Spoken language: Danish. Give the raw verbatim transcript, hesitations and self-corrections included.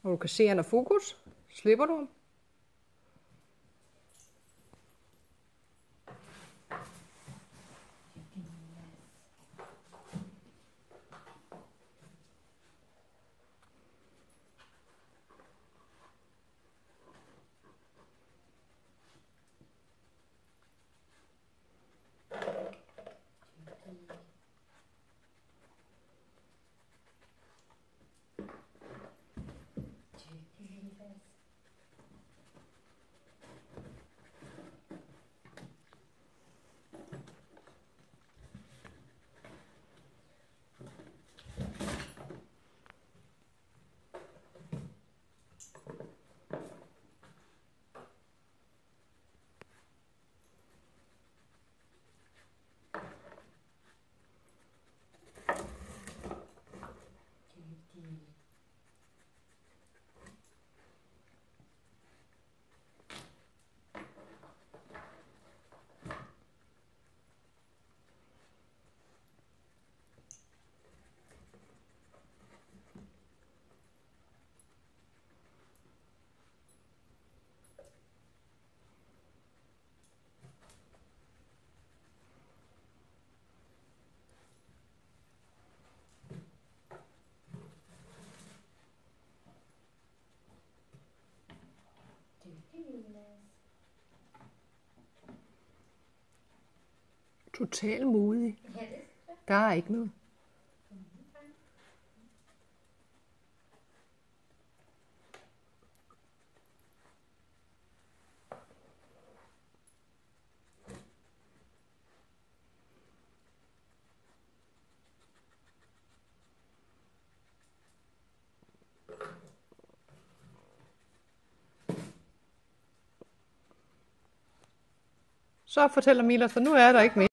Og du kan se, at han er fokus. Slipper du ham? Total modig. Der er ikke noget. Så fortæller Milas, for nu er der ikke mere.